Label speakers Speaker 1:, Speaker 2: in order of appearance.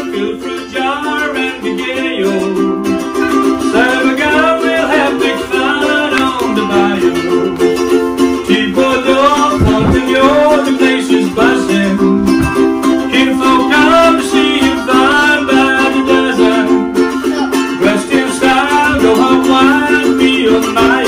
Speaker 1: good fruit jar and be gay, oh. Santa girl will have big fun on the bayou. Keep a door, pointing your the place is buzzing. Keep folk come to see you fly by the dozen. Dressed in style, go home wide, be your mind.